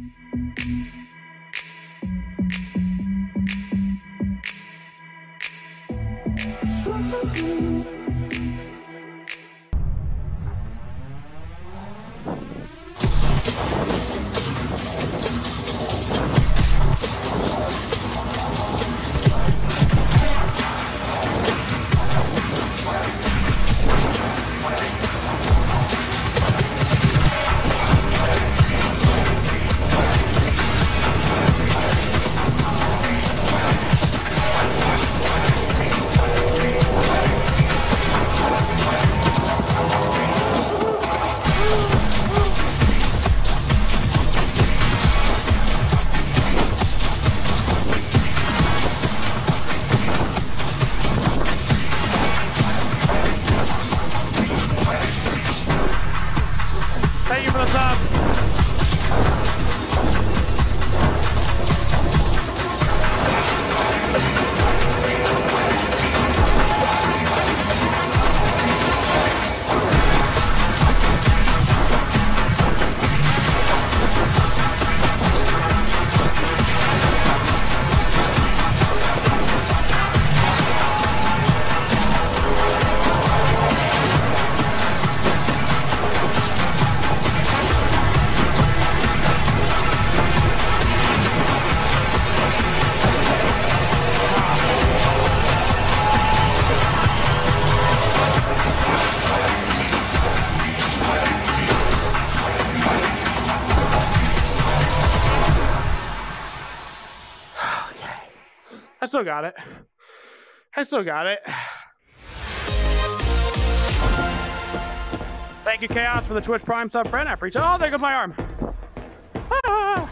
Thank you for the sub. I still got it. I still got it. Thank you, Chaos, for the Twitch Prime sub, friend. I appreciate it. Oh, there goes my arm. Ah.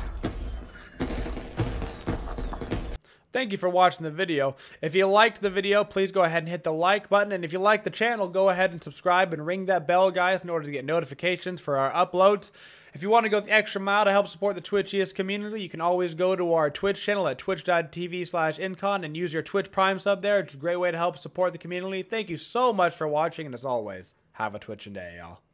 Thank you for watching the video. If you liked the video, please go ahead and hit the like button. And if you like the channel, go ahead and subscribe and ring that bell, guys, in order to get notifications for our uploads. If you want to go the extra mile to help support the Twitch ES community, you can always go to our Twitch channel at twitch.tv/incon and use your Twitch Prime sub there. It's a great way to help support the community. Thank you so much for watching, and as always, have a Twitching day, y'all.